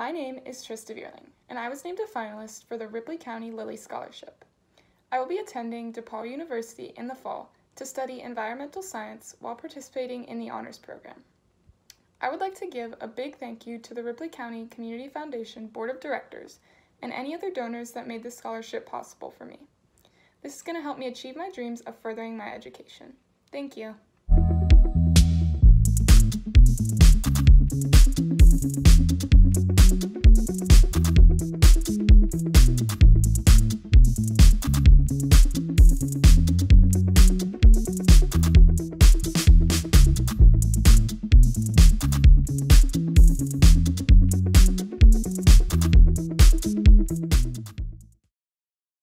My name is Trysta Vierling, and I was named a finalist for the Ripley County Lilly Scholarship. I will be attending DePaul University in the fall to study environmental science while participating in the honors program. I would like to give a big thank you to the Ripley County Community Foundation Board of Directors and any other donors that made this scholarship possible for me. This is going to help me achieve my dreams of furthering my education. Thank you.